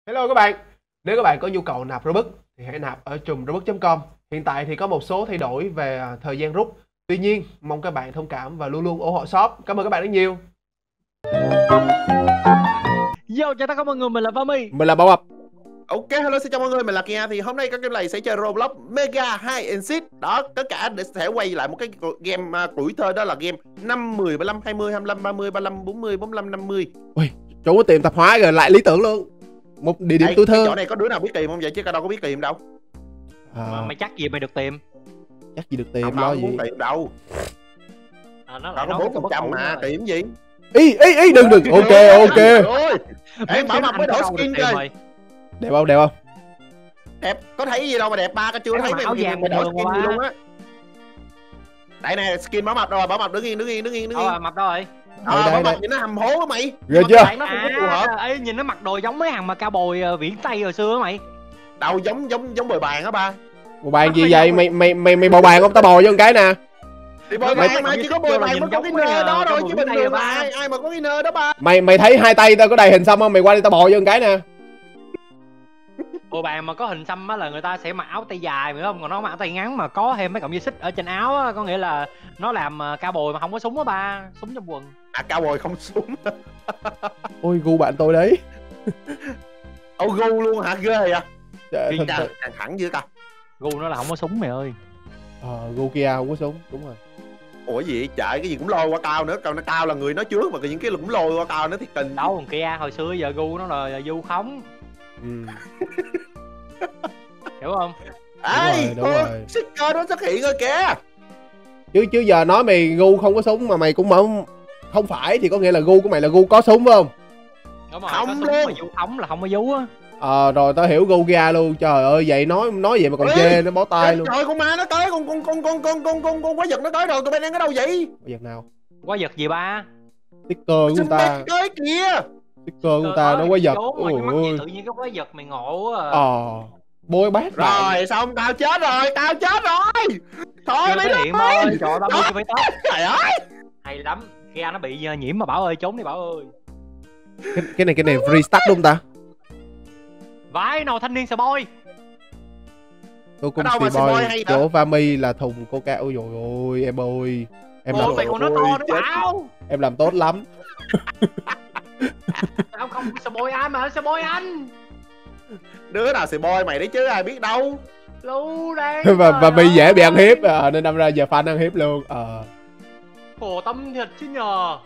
Hello các bạn, nếu các bạn có nhu cầu nạp Robux thì hãy nạp ở trùmrobux.com. Hiện tại thì có một số thay đổi về thời gian rút. Tuy nhiên, mong các bạn thông cảm và luôn luôn ủng hộ shop. Cảm ơn các bạn rất nhiều. Yo, chào tất cả mọi người, mình là Vami. Mình là Bảo Mập. Ok, hello, xin chào mọi người, mình là Kia. Thì hôm nay các game này sẽ chơi Roblox Mega Hide and Seek. Đó, tất cả để sẽ quay lại một cái game tuổi thơ, đó là game 5, 10, 15, 20, 25, 30, 35, 40, 45, 50. Ui, chỗ có tiệm tạp hóa rồi, lại lý tưởng luôn. Một địa điểm tuổi thơ. Chỗ này có đứa nào biết tìm không vậy, chứ đâu có biết tìm đâu. Mày chắc gì mày được tìm? Chắc gì được tìm, Không, lo không gì. muốn tìm đâu. Nó Đâu có 4% mà, tìm gì? Ý, đừng. Ok. Ê, Bảo Mập mới đổi skin rồi. Đẹp không, đẹp không? Đẹp, có thấy gì đâu mà đẹp, ba cái chưa thấy áo vàng mày đổi bình skin thường gì mà. luôn á. Đây nè, skin Bảo Mập rồi, Bảo Mập đứng yên. Mập đâu rồi? Bảo Mập nhìn nó hầm hố á mày. Ghê chưa? Nó không có phù hợp. Ê, nhìn nó mặc đồ giống mấy thằng mà cao bồi viễn Tây hồi xưa á mày. Đâu giống bồi bàn á ba. Bò bàn gì vậy? Mày bò bàn không? Tao bò vô một cái nè. Thì bồi bàn mà chỉ có bồi bàn mới có cái nơ đó thôi, chứ bình thường ba. ai mà có cái nơ đó ba. Mày thấy hai tay tao có đầy hình xăm không? Mày qua đây tao bò vô một cái nè. Bồi bàn mà có hình xăm á là người ta sẽ mặc áo tay dài phải không? Còn nó mặc áo tay ngắn mà có thêm mấy cọng dây xích ở trên áo á, có nghĩa là nó làm cao bồi mà không có súng á ba, súng trong quần. À, cao bồi không súng. Ôi gu bạn tôi đấy. Ô gu luôn hả? Ghê vậy. Trời, Thằng thẳng dữ ta. Gu nó là không có súng mày ơi. Gu Kia không có súng, đúng rồi. Ủa gì trời, cái gì cũng lôi qua cao nữa, cao nó cao là người nói trước mà những cái cũng lôi qua cao nữa thì tình. Đâu còn Kia hồi xưa giờ gu nó là du khống. Hiểu không? Ê, đúng rồi. sticker nó xuất hiện rồi kìa. Chứ giờ nói mày gu không có súng mà mày cũng mở không phải thì có nghĩa là gu của mày là gu có súng phải không? Đúng rồi, không có súng luôn. mà du khống là không có vú á. Rồi tao hiểu gu Kia luôn. Trời ơi, vậy nói vậy mà còn chê nó bó tay luôn. Trời, con ma nó tới, con quái vật nó tới rồi, tụi bay đang ở đâu vậy? Quái vật nào? Quái vật gì ba? Sticker của người ta. Tới kìa. Sticker của người ta nó quái vật. Ôi ôi. Tự nhiên cái quái vật mày ngộ á. Bôi bát rồi xong tao chết rồi. Thôi mày hiện ơi, trời ơi, tao phải tốt. Trời ơi. Hay lắm. Kia nó bị nhiễm mà Bảo ơi, trốn đi Bảo ơi. Cái này restart đúng không ta? Vãi nào thanh niên boy. Tôi cũng boy chỗ Vami là thùng coca. Ôi dồi ôi em ơi. Mày còn nói to nữa Bảo. Em làm tốt lắm. Tao không boy ai mà boy anh. Đứa nào boy mày đấy chứ ai biết đâu. Lưu đây. Và bị dễ bị ăn hiếp nên đâm ra giờ fan ăn hiếp luôn. Khổ tâm thiệt chứ nhờ.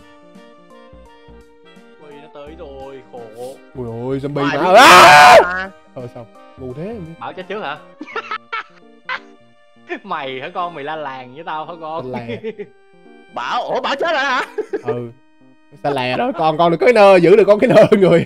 Ui nó tới rồi, khổ. Ui ôi zombie má. Thôi xong, ngu thế. Bảo chết trước hả? Mày hả con, mày la làng với tao hả con? Bảo chết rồi hả? Sao lè đó, con được cái nơ, giữ được con cái nơ người.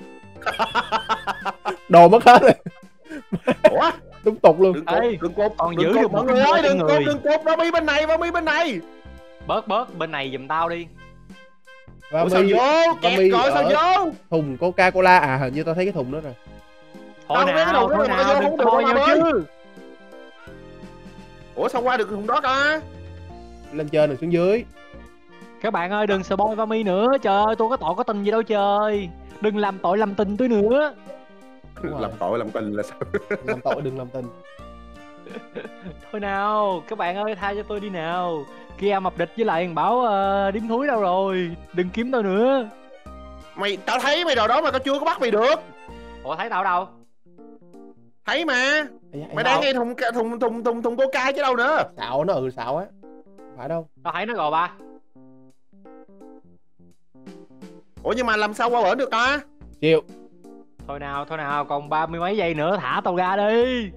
Đồ mất hết rồi. Ủa? Đúng tục luôn. Đừng cột, còn giữ được mọi người ơi, đừng cột, Vami bên này. Bớt bên này giùm tao đi. Ủa sao vô? Kẹt rồi sao vô? Thùng Coca-Cola hình như tao thấy cái thùng đó rồi. Thôi nào, đừng coi nhau chứ. Ủa sao qua được thùng đó ta? Lên trên rồi xuống dưới. Các bạn ơi đừng spoil Vami nữa, trời ơi tôi có tội có tình gì đâu trời. Đừng làm tội làm tình tôi nữa. Làm tội làm tình là sao? Làm tội đừng làm tình. Thôi nào, các bạn ơi tha cho tôi đi nào. Kia mập địch với lại thằng Bảo điếm thúi đâu rồi. Đừng kiếm tao nữa. Tao thấy mày rồi đó mà tao chưa có bắt mày được. Ủa thấy tao đâu? Thấy mà. Mày đang nghe thùng coca chứ đâu nữa. Xạo nó xạo á. Phải đâu. Tao thấy nó rồi ba. Ủa nhưng mà làm sao qua bển được ta? Chịu. Thôi nào, còn 30 mấy giây nữa thả tao ra đi.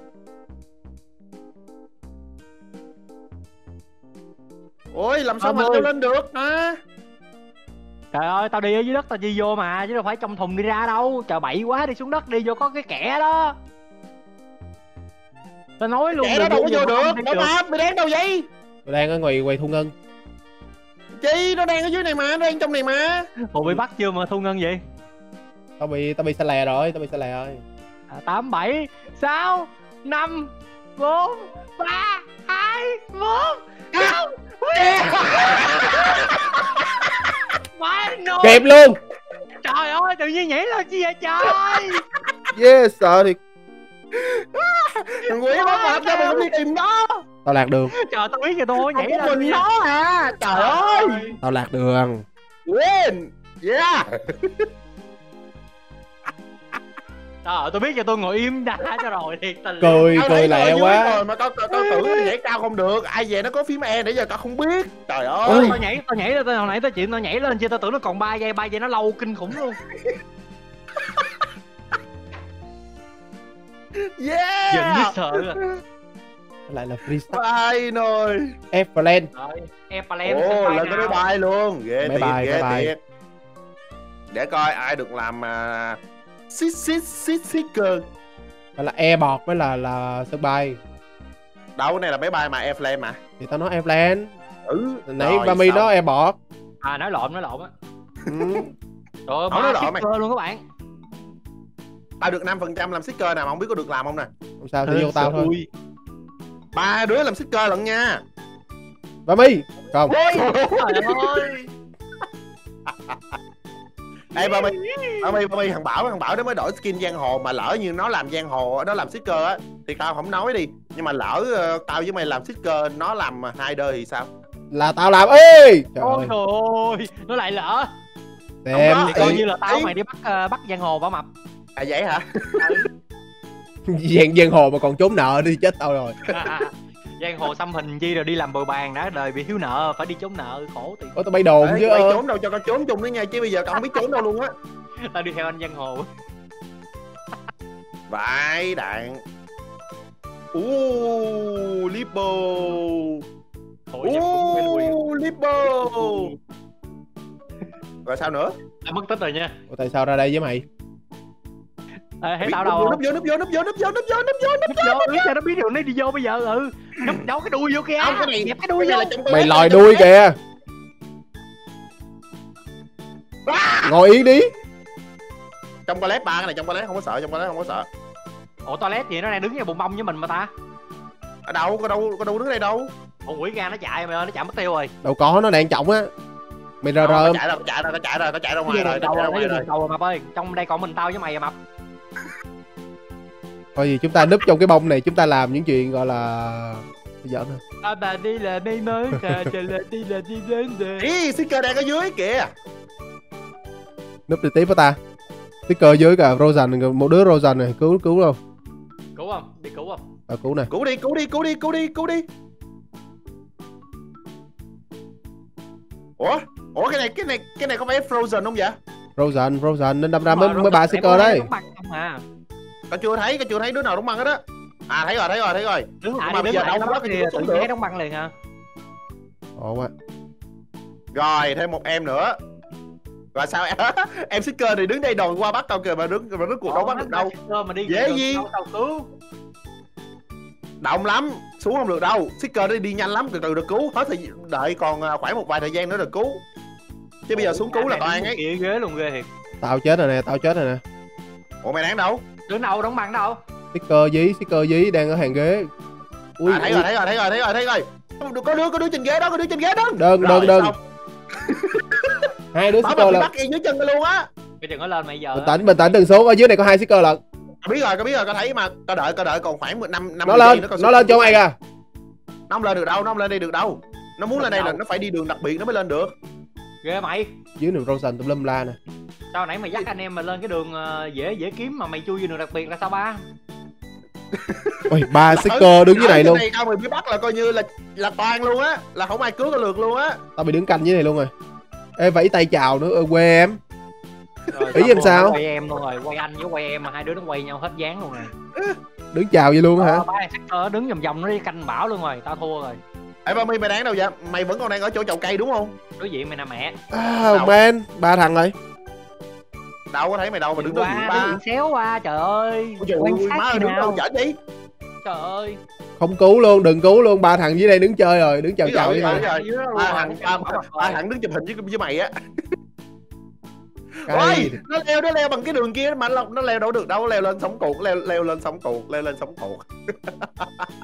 Ôi làm sao mà leo lên được hả? Trời ơi tao đi ở dưới đất tao đi vô mà, chứ đâu phải trong thùng đi ra đâu. Trời bậy quá, đi xuống đất đi, vô có cái kẽ đó. Tao nói luôn. Kẻ đó đâu có vô được. Bảo Mập mày đang đâu vậy? Tôi đang ở ngoài Thu Ngân. Chi nó đang ở dưới này mà, nó đang trong này mà. Ủa bị bắt chưa mà Thu Ngân vậy? Tao bị xa lè rồi. 8, 7, 6, 5, 4, 3, 2, 1. Kịp luôn. Trời Trời ơi, tự nhiên nhảy lên chi vậy trời. Yeah, sợ thiệt. Thằng Quý bắt mà cho mình đi tìm nó. Tao lạc đường. Trời, tao biết rồi, tôi nhảy Không có lên mình kìa. nó à. Trời ơi. Tao lạc đường. Win. Yeah. Trời ơi, tôi biết cho tôi ngồi im đã cho rồi thiệt tình. Cười lẹ quá. Rồi mà tao tưởng nó nhảy cao không được. Ai về nó có phím E để giờ tao không biết. Trời ơi. Tao nhảy lên, hồi nãy tao chuyện tao nhảy lên chưa, tao tưởng nó còn 3 giây nó lâu kinh khủng luôn. Yeah. Giận biết sợ rồi. Lại là freestyle. Bay rồi. Everland. Rồi, Epalem Ồ, lên cái máy bay luôn. Ghê Máy bay, thiệt, máy ghê bay. thiệt. Để coi ai được làm Seeker. Phải là airport mới là sân bay. Đâu, cái này là máy bay mà Airplane mà. Thì tao nói Everland. Ừ. Nãy rồi, Bami xong. nói airport. À, nói lộn á. Ừ. Trời ơi, Không nói ba lộn mày. shipper luôn các bạn. Tao được 5% làm Seeker nè, mà không biết có được làm không nè. Không sao, thì vô tao thôi. Ui. 3 đứa làm Seeker lận nha. Bami. Không. Trời ơi. Ê Bami, thằng Bảo nó mới đổi skin giang hồ, mà lỡ như nó làm giang hồ, nó làm Seeker á thì tao không nói đi, nhưng mà lỡ tao với mày làm Seeker, nó làm Hider thì sao? Là tao làm. Ê trời Ôi ơi. trời ơi, nó lại lỡ. Xem Không Thì có. coi ý. như là tao mày đi bắt giang hồ bả mập. À vậy hả? Giang hồ mà còn trốn nợ đi chết tao rồi. Giang hồ xăm hình chi rồi đi làm bồi bàn đã đời bị thiếu nợ, phải đi trốn nợ khổ thì. Ủa tao bay đồn chứ. Mày trốn đâu cho con trốn chung nữa nha, chứ bây giờ con không biết trốn đâu luôn á. Tao đi theo anh giang hồ. Vãi đạn. Lipo. Hội nhập cũng quen quyền. Lipo. Rồi sao nữa? Tao mất tích rồi nha. Ủa tại sao ra đây với mày? Ê, thấy tao đâu không? Núp vô. Biết sao nó biết được nó đi vô bây giờ. Núp đâu cái đuôi vô kia. Không, cái này Dẹp cái đuôi cái vô. này là trong Mày toilet, lòi trong đuôi toilet. kìa. Ngồi yên đi. Trong toilet ba, cái này trong toilet không có sợ, trong toilet không có sợ. Ủa toilet gì nó đang đứng ngay bụng bông với mình mà ta. Ở đâu, có đâu đứng đây đâu. Ủa quỷ ra nó chạy mày ơi, nó chạy mất tiêu rồi. Đâu có, nó đang trọng á. Mày rờ Nó rờ. chạy ra ngoài rồi, Đầu rồi mập ơi, trong đây còn mình tao với mày à mập. Thôi gì chúng ta núp trong cái bông này, chúng ta làm những chuyện gọi là giỡn thôi. À, bà đi là đi mới trời là đi đến rồi. Ý, Seeker đang ở dưới kìa. Núp đi tiếp với ta. Sticker dưới cả Rosan, một đứa Rosan này, cứu không? Cứu không? Đi cứu không? Cứu nè. Cứu đi. Ủa cái này có phải Frozen không vậy? Rosan nên đâm ra mới ba sticker đấy. Tao chưa thấy đứa nào đóng băng hết á. À thấy rồi. Đứng lại mà đi, bây đứng giờ lại đâu nó có bắt cái thì xuống tự được. nhiên đóng băng liền hả? Ổn á. Rồi thêm một em nữa. Và sao em Seeker thì đứng đây đòi qua bắt tao kìa, mà rốt cuộc đâu bắt được đâu. Mà đi dễ gì. tao cứu. Động lắm, xuống không được đâu. Seeker đi nhanh lắm, từ từ được cứu. Hết thì đợi còn khoảng một vài thời gian nữa được cứu. Chứ bây giờ xuống cứu là toàn ấy. Kia ghế luôn ghê thiệt. Tao chết rồi nè. Ủa mày đáng đâu? Đứng đâu đóng băng đâu? Sticker dí đang ở hàng ghế. Ui, thấy rồi. Có đứa trên ghế đó, Đơn. Xong. Hai đứa Bảo sticker mày là bắt yên dưới chân luôn á. Bây giờ nó lên mày giờ. bình tĩnh đừng xuống, ở dưới này có 2 sticker lận. Biết rồi, tao thấy mà. Tao đợi còn khoảng 5 Nó lên cho mày kìa. Nó không lên được đâu, nó không lên đây được đâu. Nó muốn lên đây là nó phải đi đường đặc biệt nó mới lên được. Ghê mày. Dưới đường Rosan tùm lum la nè. Sao nãy mày dắt anh em mà lên cái đường dễ kiếm mà mày chui vô đường đặc biệt là sao ba? Ôi, 3 sticker đứng dưới này luôn. Tao mày bị bắt là coi như là toàn luôn á, là không ai cứu tao được luôn á. Tao bị đứng canh dưới này luôn rồi. Ê vẫy tay chào nữa, quê em. Rồi, Ý em sao? Quay em luôn rồi, quay anh với quay em mà hai đứa nó quay nhau hết dáng luôn rồi. Đứng chào vậy luôn hả? Ba sector đứng vòng nó đi canh Bảo luôn rồi, tao thua rồi. Ê Bami, mày đáng đâu vậy? Mày vẫn còn đang ở chỗ chậu cây đúng không? Đối diện mày nè mẹ. Man, 3 thằng rồi. Đâu có thấy mày đâu mà đứng đối diện Đối ba. diện xéo qua, trời ơi. Ôi trời Quan ơi, sát má ơi, gì đứng đâu nào. chở đi. Trời ơi. Không cứu luôn, đừng cứu luôn, 3 thằng dưới đây đứng chơi rồi, đứng chào Biết chào rồi, với biết mày. rồi. Ba thằng đứng chụp hình với mày á. Cái Ôi, nó leo bằng cái đường kia mà nó leo đâu được đâu, leo lên sống cuộc, leo lên sống cuộc.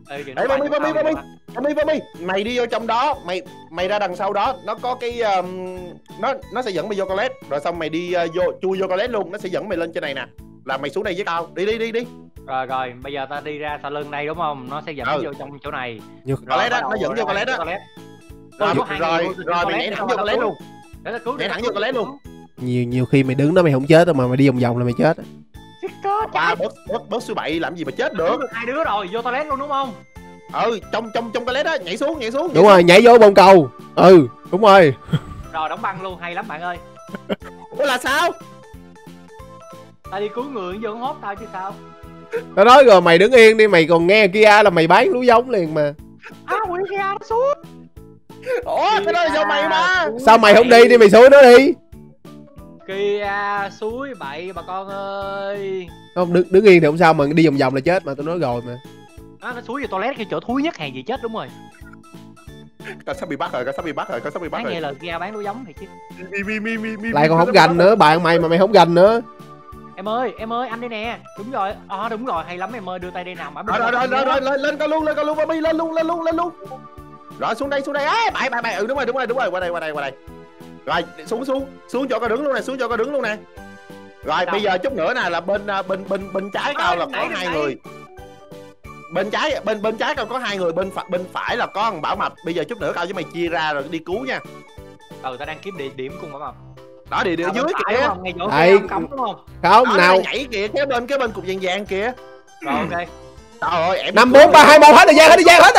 Ê Bobby, mày đi vô trong đó, mày ra đằng sau đó, nó có cái nó sẽ dẫn mày vô toilet, rồi xong mày đi chui vô toilet luôn, nó sẽ dẫn mày lên trên này nè. Là mày xuống đây với tao, đi. Rồi, bây giờ ta đi ra sau lưng đây đúng không? Nó sẽ dẫn vô trong chỗ này. Toilet đó, nó dẫn vô toilet đó. Rồi mày nhảy thẳng vô toilet luôn. Nhảy thẳng vô toilet luôn. Nhiều khi mày đứng đó mày không chết đâu mà mày đi vòng vòng là mày chết. Bớt số 7 làm gì mà chết được. Hai đứa rồi, vô toilet luôn đúng không? Trong toilet đó, nhảy xuống. Đúng rồi, nhảy vô bồn cầu. Đúng rồi. Rồi đóng băng luôn, hay lắm bạn ơi. Ủa là sao? Tao đi cứu người vô hốt tao chứ sao. Tao nói rồi mày đứng yên đi, mày còn nghe kia là mày bán lúa giống liền mà. Quỷ kia nó xuống. Ủa cái đó là do mày mà. Sao mày không đi mày xúi nó đi. Kia suối bậy bà con ơi. Không đứng yên thì không sao mà đi vòng vòng là chết mà, tôi nói rồi mà. Nó suối vào toilet cái chỗ thúi nhất hàng gì chết đúng rồi. Coi sắp bị bắt rồi. Nghe lời kia bán lúa giống thì chứ. Lại còn không gành nữa, bạn mày mà mày không gành nữa. Em ơi anh đây nè. Đúng rồi hay lắm em ơi, đưa tay đây nào mà. Rồi lên cao luôn Bobby, lên luôn. Rồi xuống đây bye đúng rồi qua đây. Rồi xuống chỗ con đứng luôn nè. Rồi bây giờ chút nữa nè là bên trái cao là có hai người. Bên trái cao có hai người, bên phải là có thằng Bảo Mập. Bây giờ chút nữa cao với mày chia ra rồi đi cứu nha. Tao đang kiếm địa điểm cùng Bảo Mập. Đó địa dưới kìa. Ngay chỗ kia cấm đúng không? Không nào. Nhảy kìa, cái bên cục vàng kìa. Rồi ok. Trời ơi em 5 4 3 2 1 hết thời gian.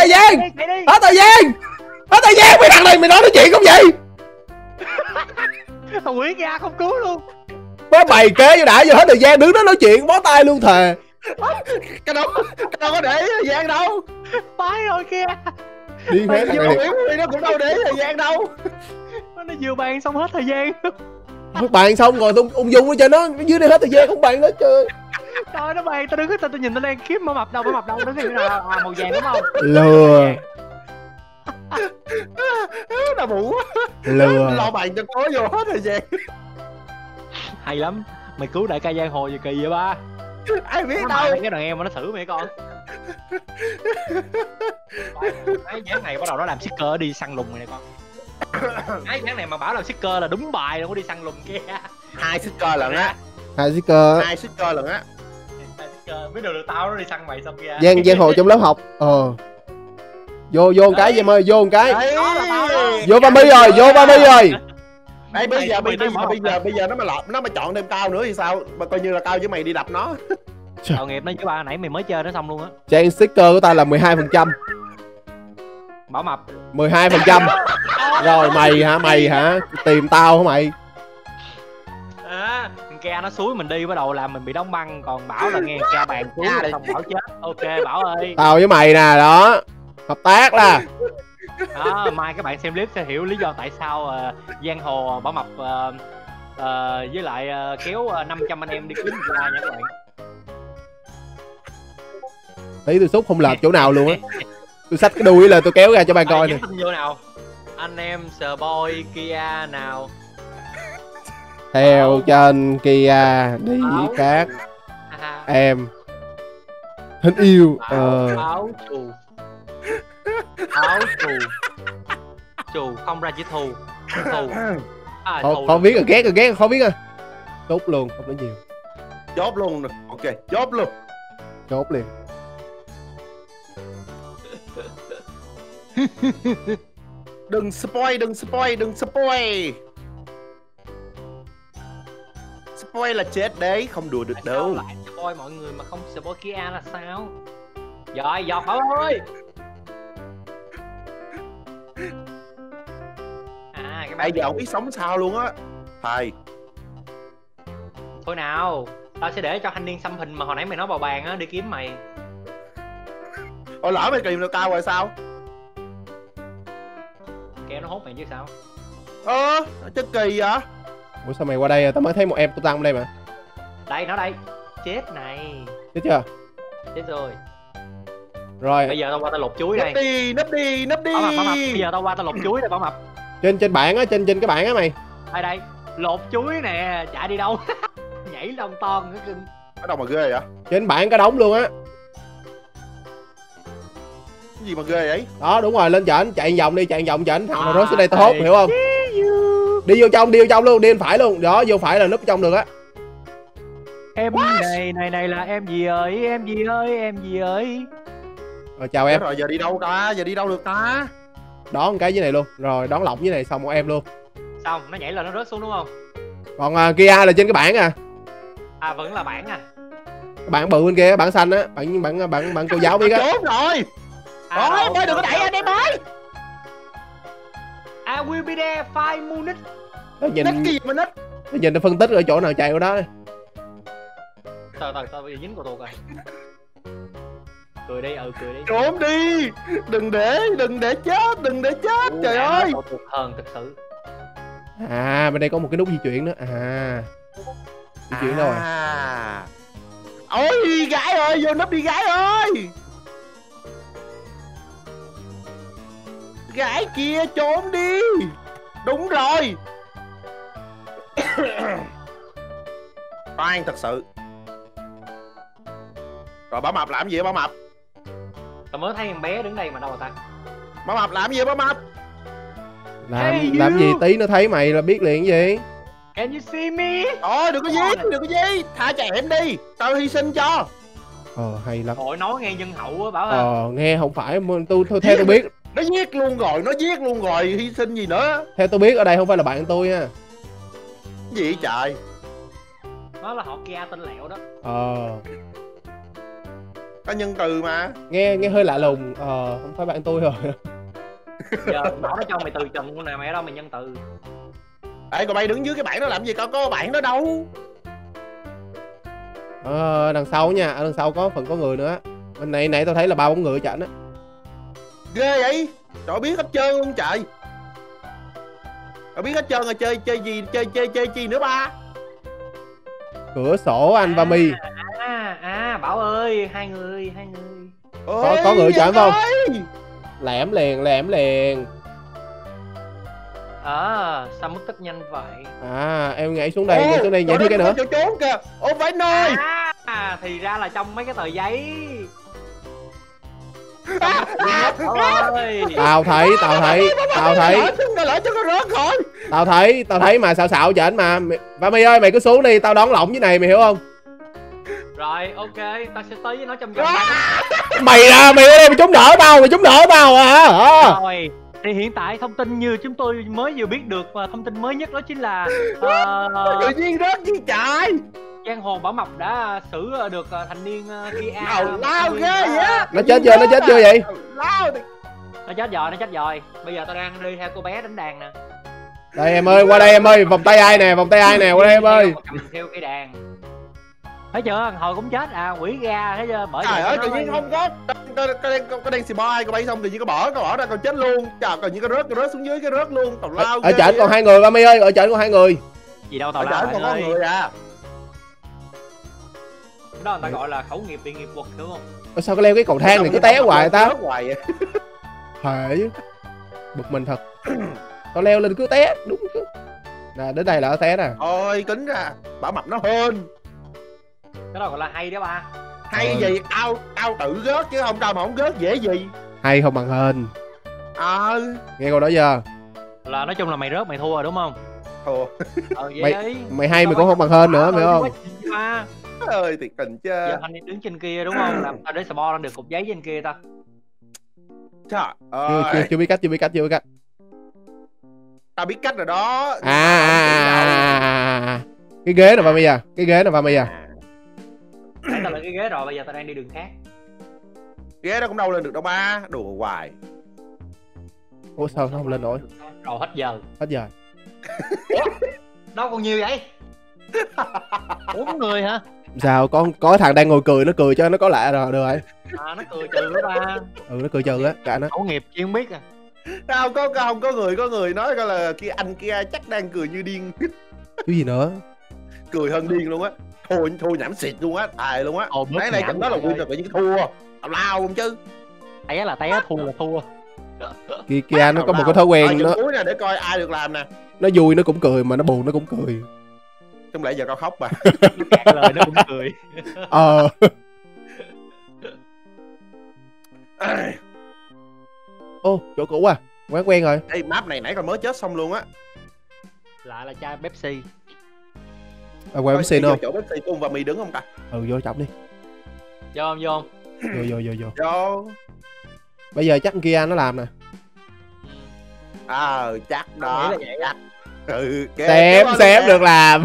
Mày thằng này mày nói chuyện không vậy? Thằng Quý kia không cứu luôn. Mới bày kế vô đã vô hết thời gian, đứng đó nói chuyện bó tay luôn thề. Cái đâu có để thời gian đâu. Bái rồi kia. Đi hết thằng này. Nó cũng đâu để thời gian đâu. Nó vừa bàn xong hết thời gian. Bàn xong rồi ung dung cho nó dưới đây hết thời gian không bàn hết trời. Trời nó bàn, tao đứng tao nhìn tao đang kiếm Bảo Mập đâu đứng cái nào màu vàng đúng không? Lừa. Là bủ. Lừa. Lo bàn cho có vô hết thời gian. Hay lắm. Mày cứu đại ca giang hồ gì kỳ vậy ba? Ai biết đâu. Cái đàn em mà nó xử mày con. Cái dáng này bắt đầu nó làm sticker đi săn lùng này con. Cái dáng này mà bảo làm sticker là đúng bài, đâu có đi săn lùng kia. 2 sticker lần á. 2 sticker. 2 sticker lần á. Biết được tao nó đi săn mày xong kia. Giang hồ trong lớp học. Vô một cái em ơi, vô một cái. Vô Bami rồi. Đây bây giờ nó mà chọn thêm Cao nữa thì sao? Mà coi như là Cao với mày đi đập nó. Tội nghiệp nó chứ ba, nãy mày mới chơi nó xong luôn á. Trang sticker của tao là 12%. Bảo Mập 12%. Rồi mày hả? Tìm tao hả mày? Ca nó suối mình đi bắt đầu làm mình bị đóng băng, còn Bảo là nghe ca bàn cứu xong Bảo chết. Ok Bảo ơi. Tao với mày nè đó. Hợp tác là. Đó, mai các bạn xem clip sẽ hiểu lý do tại sao giang hồ Bảo Mập với lại kéo 500 anh em đi kiếm ra nha các bạn. Tí tôi xúc không lệch chỗ nào luôn á. Tôi xách cái đuôi là tôi kéo ra cho bạn coi nè. Vô nào. Anh em Spoy Kia nào. Theo trên Kia đi các em thân yêu. Báo trù không ra chỉ thù. Không biết rồi, ghét không biết à. Chốt luôn, không nói nhiều. Chốt luôn rồi. Ok, chốt luôn. Chốt liền. Đừng spoil. Spoil là chết đấy, không đùa được đâu. Lại spoil mọi người mà không spoil Kia là sao? Rồi, giọt Bảo ơi. Bây giờ không biết sống sao luôn á. Thầy. Thôi nào, tao sẽ để cho thanh niên xăm hình mà hồi nãy mày nói vào bàn á đi kiếm mày. Ôi lỡ mày kìm được Cao rồi sao? Kéo nó hốt mày chứ sao? Chết kỳ vậy? Ủa sao mày qua đây? Tao mới thấy một em tôi tăng ở đây mà. Đây, nó đây. Chết này. Chết chưa? Chết rồi. Rồi. Bây giờ tao qua tao lột chuối đây. Nấp đi. Bảo Mập. Bây giờ tao qua tao lột chuối đây Bảo Mập. Trên bảng á, trên cái bảng á mày. Đây. Lột chuối nè, chạy đi đâu? Nhảy đông ton cái cưng. Ở đâu mà ghê vậy? Trên bảng có đống luôn á. Cái gì mà ghê vậy? Đó đúng rồi, lên trển chạy vòng đi, chạy vòng trển, thằng nào rớt xuống đây tao hốt, hiểu không? Đi vô trong luôn, đi bên phải luôn. Đó, vô phải là núp trong được á. Em này là em gì ơi, em gì ơi, em gì ơi. Rồi chào em. Rồi giờ đi đâu ta? Giờ đi đâu được ta? Đón cái dưới này luôn, rồi đón lọc dưới này xong một em luôn. Xong nó nhảy lên nó rớt xuống đúng không? Còn kia là trên cái bảng à. À vẫn là bảng à. Cái bảng bự bên kia, bảng xanh á, bạn cô giáo biết á. Trốn rồi. Ôi em ơi đừng có đẩy anh em ơi. I will be there 5 minutes. Nó nhìn, Nít cái gì mà nít? nó nhìn nó phân tích ở chỗ nào chạy ở đó. Từ bây giờ dính của tôi rồi. Cười đi, cười đi. Trốn đi. Đừng để chết, trời ơi. Tôi tuyệt hơn thực sự. À, bên đây có một cái nút di chuyển nữa. À. Di chuyển đâu rồi? Ôi gái ơi, vô nấp đi gái ơi. Gái kia trốn đi. Đúng rồi. Toan thật sự. Rồi Bảo Mập làm gì vậy Bảo Mập? Tao mới thấy em bé đứng đây mà đâu rồi ta? Bảo Mập làm gì vậy Bảo Mập? Làm gì tí nó thấy mày là biết liền gì. Can you see me? Ôi đừng có dí, thả chạy em đi, tao hy sinh cho. Hay lắm. Hội nói nghe nhân hậu á Bảo ơi. Nghe không phải, tôi theo tôi biết. Nó giết luôn rồi, hy sinh gì nữa. Theo tôi biết ở đây không phải là bạn tôi nha. Gì vậy trời? Nó là họ kia tên lẹo đó. Có nhân từ mà. Nghe hơi lạ lùng. Không phải bạn tôi rồi. Giờ bảo nó cho mày từ trần luôn nè, mày ở đâu mày nhân từ. Ê còn bay đứng dưới cái bảng đó làm gì, có bảng đó đâu. Đằng sau nha, ở đằng sau có phần có người nữa. Bên này nãy tao thấy là 3-4 người chảnh á. Ghê vậy? Trời biết hết trơn luôn trời. Trời biết hết trơn rồi, chơi gì, chơi chi nữa ba. Cửa sổ anh và My. Bảo ơi, hai người. Có người chảnh không? Lẻm liền. Sao mất tích nhanh vậy? Em nhảy xuống đây, nhảy thêm cái nữa. Chỗ trốn kìa. Ô phải nơi. Thì ra là trong mấy cái tờ giấy. Tao thấy tao thấy mà xạo chảnh mà. Và My ơi, mày cứ xuống đi, tao đón lỏng dưới này, mày hiểu không? Rồi ok, tao sẽ tới với nó trong vòng. Mày ở đây mày chống đỡ tao hả? Rồi thì hiện tại thông tin như chúng tôi mới vừa biết được, và thông tin mới nhất đó chính là tự nhiên rớt gì trời. Giang hồ Bảo Mập đã xử được thanh niên Kia. Lao ghê vậy. Nó chết chưa vậy? Nó chết rồi. Bây giờ tao đang đi theo cô bé đánh đàn nè. Đây em ơi, qua đây em ơi, vòng tay ai nè, qua đây em ơi. Cầm theo cây đàn. Thấy chưa, hồi cũng chết quỷ ra, thấy chưa? Bởi trời ơi tự nhiên không có đang xì bo ai, có bay xong tự nhiên có bỏ ra còn chết luôn. Trời, còn như cái rớt xuống dưới cái rớt luôn, tào lao. Ở trển còn 2 người ba My ơi, ở trển còn 2 người. Gì đâu tào lao. Ở trển còn có người à. Cái đó người ta gọi là khẩu nghiệp bị nghiệp quật đúng không? Sao cái leo cái cầu thang này cứ té hoài ta? Thề chứ. Bực mình thật. Tao leo lên cứ té, đúng chứ. Nè, đến đây là nó té nè. Ôi tính ra Bảo Mập nó hên. Cái đó gọi là hay đó ba. Hay gì, ao tự rớt chứ không đâu mà không rớt dễ gì. Hay không bằng hên. Nghe câu đó chưa? Là nói chung là mày rớt mày thua rồi đúng không? Thua. Mày hay mày cũng không bằng hên nữa, phải không? Ơi thiệt tình chứ. Giờ anh đứng trên kia đúng không? Làm tao để sờ lên được cục giấy trên kia ta. Trời ơi. Chưa biết cách. Tao biết cách rồi đó. Cái ghế nào bây giờ? Nãy tao lên cái ghế rồi, bây giờ tao đang đi đường khác. Ghế đó cũng đâu lên được đâu ba, đùa hoài. Ủa sao nó không lên nổi? Rồi hết giờ. Ủa? Đâu còn nhiều vậy? 4 người hả? Sao có thằng đang ngồi cười, nó cười cho nó có lạ rồi được rồi. Nó cười trừ đó ba. Nó cười trừ á, cả nó. Khẩu nghiệp chi không biết à. Không có người nói coi là kia anh kia chắc đang cười như điên. Chứ gì nữa? Cười hơn điên luôn á. Thua nhảm xịt luôn á, tài luôn á. Nãy này trận đó là nguyên là những thua. Tào lao không chứ. Té là té, thua là thua. Kia nó có một cái thói quen nó. Cuối nè để coi ai được làm nè. Nó vui nó cũng cười mà nó buồn nó cũng cười. Không lẽ giờ tao khóc mà. Nó cạn lời nó cũng cười. Ô, chỗ cũ à? Quán quen rồi. Ê, map này nãy còn mới chết xong luôn á. Lại là chai Pepsi. À, quán Pepsi đâu? Chỗ Pepsi Cung và mì đứng không ta? Ừ, vô trọng đi. Vô không vô? Vô. Vô. Bây giờ chắc kia nó làm nè. Chắc Nghĩ đó. là vậy. Chắc. Ừ, Xém được làm.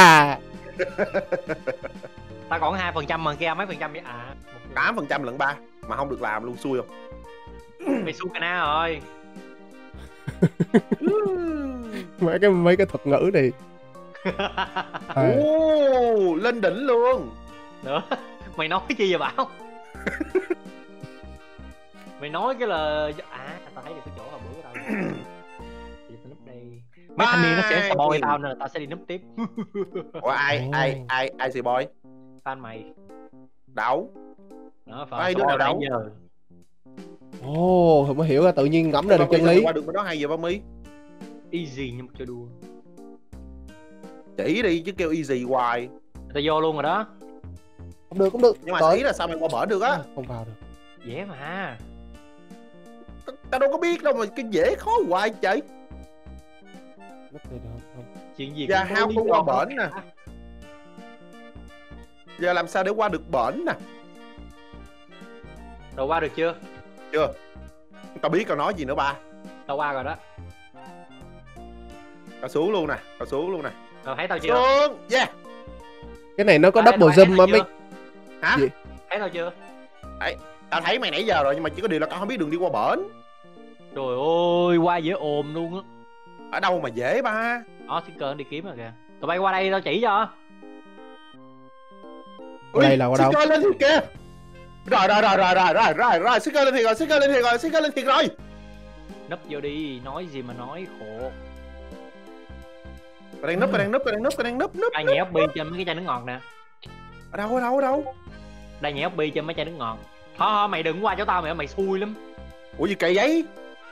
Ta còn 2% mà kia mấy phần trăm vậy? 8% lẫn 3 mà không được làm luôn, xui không? Mày su cana rồi. mấy cái thuật ngữ này. Lên đỉnh luôn. Nữa. Mày nói chi vậy Bảo? Mày nói cái là tao thấy được cái chỗ hồi bữa của tao. Thì tao núp đây. Mấy thanh niên nó sẽ support tao nên là tao sẽ đi núp tiếp. Ủa ai gì boy? Fan mày. Đấu. Đó, Ai đứa nào đấu? Không có hiểu ra tự nhiên ngẫm ra được chân lý. Qua được bên đó hay giờ ba mi. Easy nhưng mà chơi đua. Chỉ đi chứ kêu easy hoài. Tao vô luôn rồi đó. Không được. Nhưng mà ý là sao mày qua bển được á? Không vào được. Dễ mà. Tao đâu có biết đâu mà cái dễ khó hoài trời. Chuyện gì Giờ hao không qua bển nè. Giờ làm sao để qua được bển nè? Rồi qua được chưa? Chưa. Tao biết tao nói gì nữa ba. Tao qua rồi đó. Tao xuống luôn nè. Tao thấy tao chưa? Xuống. Yeah. Cái này nó có double zoom mà mấy. Hả? Gì? Thấy tao chưa? Tao thấy mày nãy giờ rồi nhưng mà chỉ có điều là tao không biết đường đi qua bển. Trời ơi, qua dễ ồn luôn á. Ở đâu mà dễ ba? Đó, Seeker đi kiếm rồi kìa. Tụi bay qua đây tao chỉ cho. Đây là qua đâu? Seeker lên thiệt kìa. Rồi, Seeker lên thiệt rồi. Núp vô đi, nói gì mà nói khổ. Tao đang núp. Đây nhẹ ốc bi trên mấy cái chai nước ngọt nè. Ở đâu? Đây nhẹ ốc bi trên mấy chai nước ngọt. Thôi mày đừng qua chỗ tao mày xui lắm. Ủa gì kỳ vậy?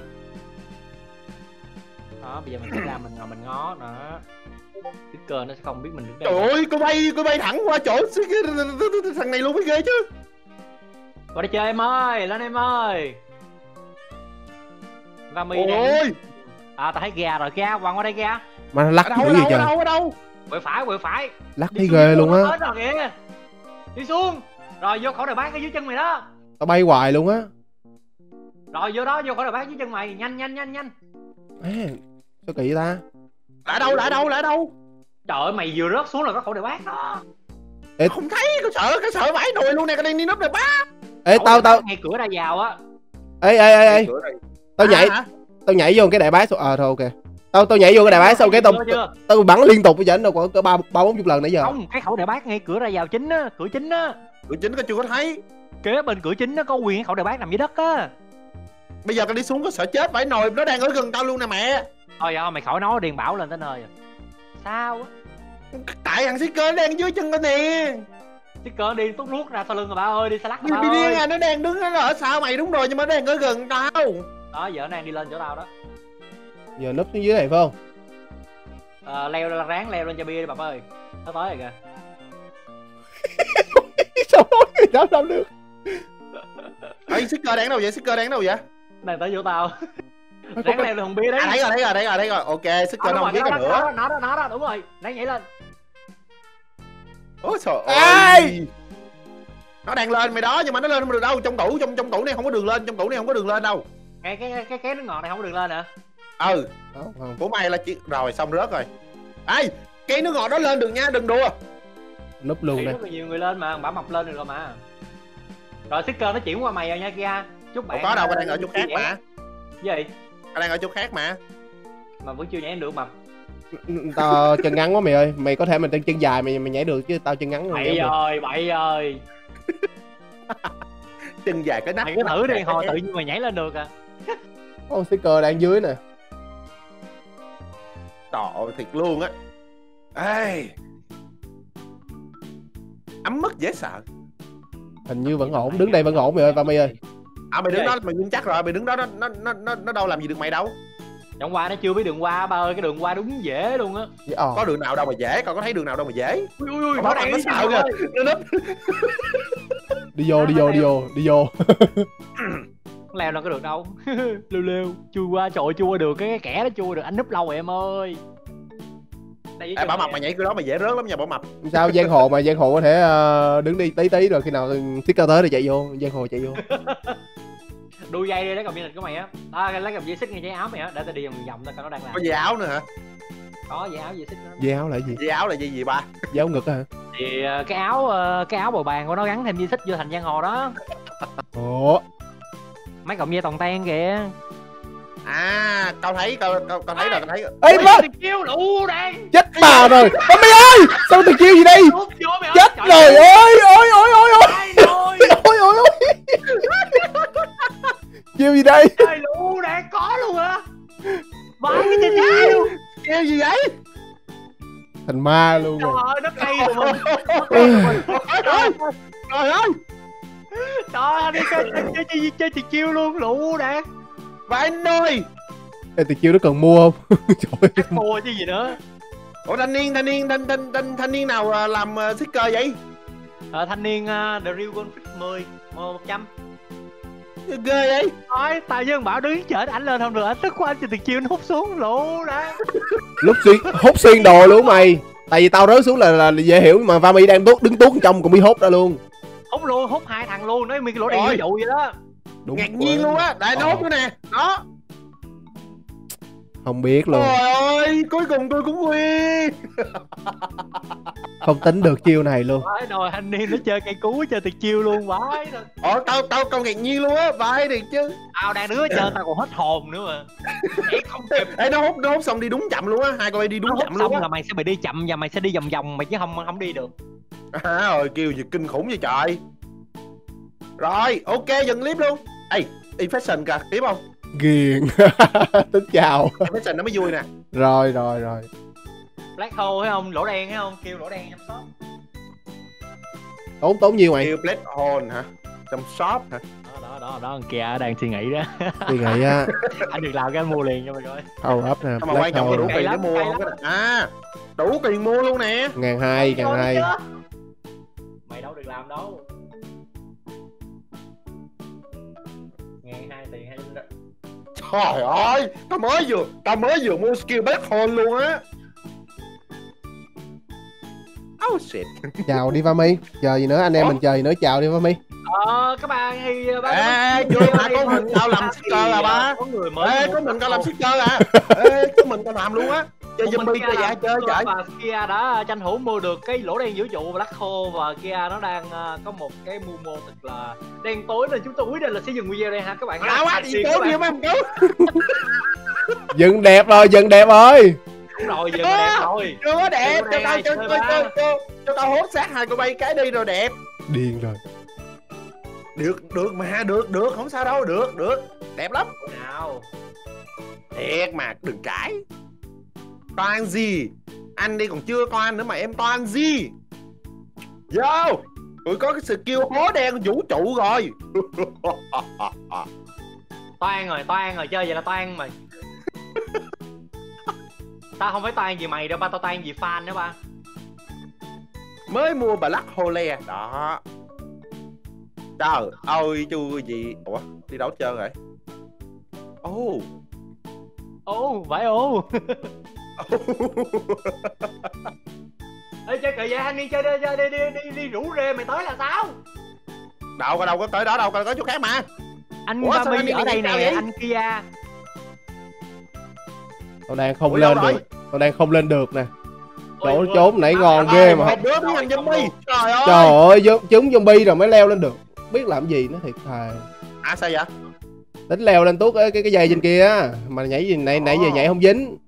Đó, bây giờ mình sẽ ra mình ngồi mình ngó đó. Seeker nó sẽ không biết mình đứng đây. Trời ơi, cô bay thẳng qua chỗ thằng này luôn mới ghê chứ. Qua đây chơi em ơi, lên em ơi. Và mi đang... Ôi. Tao thấy gà rồi kìa, quăng qua đây kìa. Mà lắc dữ vậy trời. Ở đâu? Quẹo phải. Lắc thấy ghê luôn á. Rồi kìa. Đi xuống. Rồi vô khẩu đèo bát ở dưới chân mày đó. Tao bay hoài luôn á. Rồi vô đó, vô khẩu đèo bát dưới chân mày, nhanh. Sao kỳ ta? Là đâu? Trời ơi, mày vừa rớt xuống là có khẩu đèo bát đó. Ê, không thấy, cái sợ vãi nồi luôn nè, cái đang đi nấp đèo bát. Ê, tao ngay cửa ra vào á. Ê. Tao nhảy vô cái đại bái thôi ok. Tao nhảy vô cái đại bái xong cái tao bắn liên tục với chảnh đâu có 3-40 lần nãy giờ. Không, cái khẩu đại bác ngay cửa ra vào chính á, cửa chính á. Cửa chính có chưa có thấy. Kế bên cửa chính nó có quyền khẩu đại bác nằm dưới đất á. Bây giờ tao đi xuống có sợ chết vãi nồi, nó đang ở gần tao luôn nè mẹ. Thôi giờ mày khỏi nói, điền bảo lên tới nơi rồi. Sao á? Tại thằng Seeker đang dưới chân tao nè. Seeker đi tút luốt ra sau lưng rồi ba ơi, đi xe lắc rồi ba ơi. ơi. Nó đang đứng ở sau mày đúng rồi nhưng mà nó đang ở gần tao. Đó, giờ nó đang đi lên chỗ tao đó. Giờ núp xuống dưới này phải không? Ráng leo lên cho bia đi bà ơi. Nó tới rồi kìa. Sao nói gì đâu được. Ê, Seeker đang đâu vậy? Đang tới chỗ tao. Ráng leo lên thùng bia đấy. Thấy rồi. Ok, Seeker nó không biết cái nữa. Nó đó, đúng rồi. Ráng nhảy lên. Ôi trời ơi. Nó đang lên mày đó nhưng mà nó lên không được đâu. Trong tủ này không có đường lên, đâu. Cái nước ngọt này không có đường lên hả? Ừ. Không. Của mày là chỉ rồi xong rớt rồi. Ê, cái nước ngọt đó lên được nha, đừng đùa. Núp luôn đây. Rất là nhiều người lên mà, bảo mập lên được rồi mà. Rồi Seeker nó chuyển qua mày rồi nha kia. Chúc bạn. Không có đâu, tao đang ở chỗ khác mà. Gì? Tao đang ở chỗ khác mà. Mà vẫn chưa nhảy được mập. Tao chân ngắn quá mày ơi, mày có thể mình chân dài mày nhảy được chứ tao chân ngắn. Bậy rồi. Chân dài cái nắp. Mày cứ thử đi, hồi tự nhiên mày nhảy lên được à. Con Seeker đang dưới nè. Trời ơi, thiệt luôn á. Ê. Ấm mất dễ sợ. Hình như vẫn ổn, đứng đây vẫn ổn mày ơi, mày ơi. Mày đứng đó mày đứng chắc rồi, mày đứng đó nó đâu làm gì được mày đâu. Chẳng qua nó chưa biết đường qua ba ơi, cái đường qua đúng dễ luôn á. Có đường nào đâu mà dễ, còn có thấy đường nào đâu mà dễ. Ui, nó đang nó sợ kìa. Nó núp. Đi vô. leo lên có được đâu. Lêu lêu chui qua, trời ơi, chui qua được cái kẻ đó, chui được, anh núp lâu rồi em ơi. Đây Ê, Bảo Mập mày nhảy cái đó mày dễ rớt lắm nha Bảo Mập. Sao giang hồ mà, giang hồ có thể đứng đi tí tí rồi khi nào sticker tới thì chạy vô, giang hồ chạy vô. Đuôi dây đi lấy cầm dây thịt của mày á. Lấy cầm dây xích ngay trái áo mày á, để tao đi vòng vòng tao coi nó đang làm. Có dây áo nữa hả? Có dây áo dây xích nữa. Dây áo là gì? Dây áo là dây gì ba? Dây áo ngực hả? Thì cái áo bầu bàn của nó gắn thêm dây xích vô thành giang hồ đó. Ủa? Mấy cọng dây toàn ten kìa. À, tao thấy rồi, tao thấy. Ê má! Kêu đủ đang. Chết bà rồi! Mày ơi! Sao tuyệt chiêu gì đây? Chết rồi! Ôi! Chiêu gì đây? Trời, lũ đang có luôn hả? Vãi cái trên trái luôn. Kêu gì vậy? Thành ma luôn Trời rồi. ơi, nó cây rồi mình. Trời ơi! Trời ơi, đi chơi tuyệt chiêu luôn, lũ đang. Và anh ơi! Ê, tuyệt chiêu nó cần mua không? Trời ơi. Chắc mua chứ gì nữa. Ủa thanh niên nào làm sticker vậy? Thanh niên The Real Goldfish 10 100. Ghê vậy? Nói tao với thằng Bảo đứng chở ảnh lên không được, ảnh tức quá, anh chơi tuyệt chiêu nó hút xuống lũ đang. Lúc hút xuyên đồ luôn mày. Tại vì tao rớt xuống là dễ hiểu, mà Vami đang đứng tuốt trong cũng bị hút ra luôn. Hút luôn, hút hai thằng luôn, nói mi cái lỗ đen ví dụ vậy đó. Đúng ngạc nhiên luôn á, đại nó hút nữa nè. Đó. Không biết luôn. Trời ơi, cuối cùng tôi cũng vui. Không tính được chiêu này luôn. Vãi rồi, thanh niên nó chơi cây cú chơi tuyệt chiêu luôn, vãi rồi. Ủa, tao ngạc nhiên luôn á, vai thiệt chứ. Tao đang đứng ở trên tao còn hết hồn nữa mà. Em không kịp. Ê, nó hút xong đi đúng chậm luôn á, hai con bay đi đúng chậm luôn á. Là mày sẽ bị đi chậm và mày sẽ đi vòng vòng mày chứ không đi được. À rồi, kêu gì kinh khủng vậy trời. Rồi, ok, dừng clip luôn. Ê, infection kìa, tiếp không? Ghiền. Tính chào. Infection nó mới vui nè. Rồi. Black hole thấy không, lỗ đen thấy không, kêu lỗ đen chăm sóc. Tốn nhiêu mày? Kêu black hole hả? Trong shop hả? Đó kìa đang suy nghĩ đó. Suy nghĩ á. Anh được làm cái mua liền cho mày coi. Power up nè. Mà quan trọng là đủ tiền để mua không? À, đủ tiền mua luôn nè. 1.200. Mày đâu được làm đâu. 1.200 tiền hay đó. Trời ơi, tao mới vừa mua skill black hole luôn á. Oh shit. Chào đi Vami. Chờ gì nữa, anh em mình chờ gì nữa, chào đi Vami. Các bạn thì vô hả, có mình tao làm sticker à ba. Có người mới. Ê, có mình tao làm sticker à. Ê, có mình tao làm luôn á. Chơi zombie chơi dạ chơi trời. Và Kia đã tranh thủ mua được cái lỗ đen vũ trụ Black Hole, và Kia nó đang có một cái mô tức là đen tối, nên chúng tôi quyết định là sẽ dừng video đây ha các bạn. Quá gì tối đi mấy không cứu. Dừng đẹp rồi. Đúng rồi, dừng đẹp rồi. Chưa có đẹp, cho tao hốt xác hai con bay cái đi rồi đẹp. Điên rồi. Được mà, được, không sao đâu, được, đẹp lắm. Nào. Thiệt mà, đừng cãi. Toàn gì? Anh đi còn chưa toan nữa mà em toan gì? Vô, tôi có cái skill hố đen vũ trụ rồi. Toan rồi, chơi vậy là toan mày. Tao không phải toan gì mày đâu ba, tao toan gì fan nữa ba. Mới mua Black Hole đó. Trời ơi chưa gì. Ủa đi đâu hết trơn rồi? Phải Ê chơi kìa vậy, anh đi chơi đi rủ rê mày tới là sao? Đâu có tới đó đâu, có chỗ khác mà. Anh Vami ở đây nè, anh Kia. Tao đang không lên được nè. Chỗ trốn nãy ngon ghê mà. Một đứa biến thành zombie. Trời ơi, trúng zombie rồi mới leo lên được. Biết làm gì nó thiệt thà. À sao vậy? Tính leo lên tuốt cái dây trên kia á, mà nhảy gì nãy giờ nhảy không dính.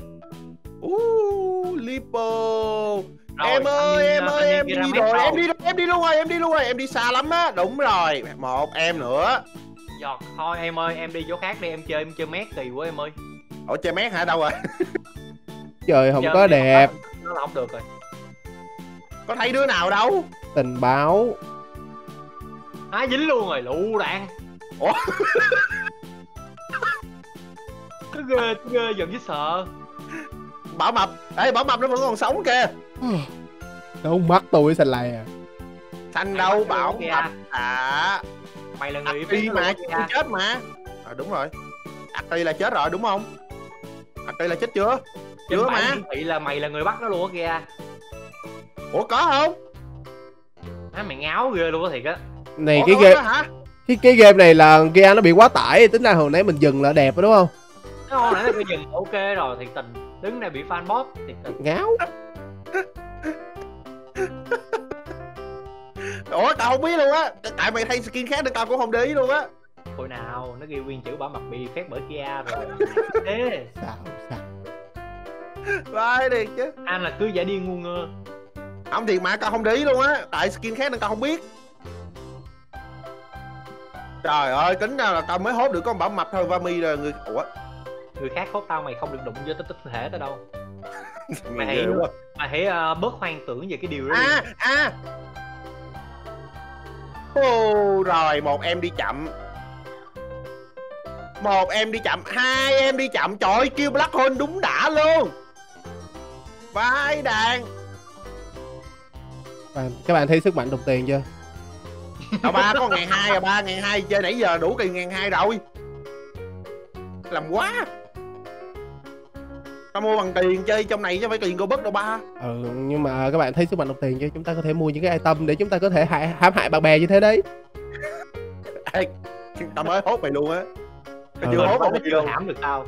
Lipo. Em ơi, em đi rồi, em đi luôn rồi, em đi xa lắm á. Đúng rồi, một em nữa. Giọt, thôi em ơi, em đi chỗ khác đi, em chơi mét kỳ quá em ơi. Ủa chơi mét hả, đâu rồi? Trời không có đẹp. Nó là không được rồi. Có thấy đứa nào đâu. Tình báo. Dính luôn rồi, lụ đạn. Ủa? Ghê giận chứ sợ. Bảo Mập, Bảo Mập nó vẫn còn sống kìa. Nó không mắt tôi xanh lè. Xanh đâu, Bảo Mập à. Mày là người Đi mà chết mà. Đúng rồi. Ati là chết rồi đúng không? Ati là chết chưa? Chưa mà. Thị là mày là người bắt nó luôn á kìa. Ủa có không? Mày ngáo ghê luôn á thiệt á. Này Ủa, cái game hả? cái game này là Gear nó bị quá tải, tính ra hồi nãy mình dừng là đẹp rồi đúng không? Nó nãy là cái dừng ok rồi, thiệt tình. Đứng này bị fan bot thiệt tình. Ngáo. Ủa tao không biết luôn á. Tại mày thay skin khác nên tao cũng không để ý luôn á. Hồi nào nó ghi nguyên chữ bảo mặt bị phép bởi Kia rồi. Thế Sao? Vai thiệt chứ. anh là cứ giả điên ngu ngơ. Không thiệt mà tao không để ý luôn á. Tại skin khác nên tao không biết. Trời ơi, tính ra là tao mới hốt được con bảo mập thôi. Vami rồi người. Ủa? Người khác hốt tao mày không được đụng vô tích thể tao đâu. Mày hãy bớt hoang tưởng về cái điều đó. Rồi một em đi chậm. Một em đi chậm, hai em đi chậm. Trời ơi, kêu Black Hole đúng đã luôn. Vai đàn. Các bạn thấy sức mạnh đồng tiền chưa? Đâu ba có 1.200 à, 3.200 chơi nãy giờ đủ tiền 1.200 rồi. Làm quá. Tao mua bằng tiền chơi trong này chứ không phải tiền Robux đâu ba. Nhưng mà các bạn thấy sức mạnh đồng tiền chứ, chúng ta có thể mua những cái item để chúng ta có thể hãm hại bạn bè như thế đấy. Ê, tao mới hốt mày luôn á. Tao chưa hốt mày chưa hãm được tao.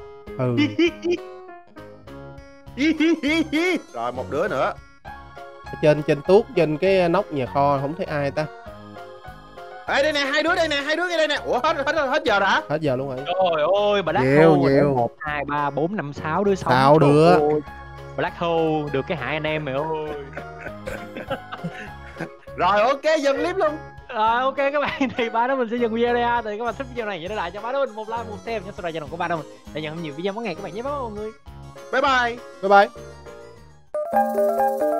Rồi một đứa nữa. Trên tuốt trên cái nóc nhà kho không thấy ai ta. Ê đây nè, hai đứa đây nè. Ủa hết giờ hả? Hết giờ luôn rồi. Trời ơi, Black nhiều. Hole 1, 2, 3, 4, 5, 6 đứa sống. 6 đứa. Black Hole được cái hại anh em mày ơi. Rồi ok, dừng clip luôn. Rồi ok các bạn, thì ba đó mình sẽ dừng video đây ha. Thì các bạn thích video này nhớ để lại cho ba đó mình một like, một share, nhớ subscribe channel của ba đó mình để nhận thêm nhiều video mỗi ngày các bạn nhé mọi người. Bye bye. Bye bye.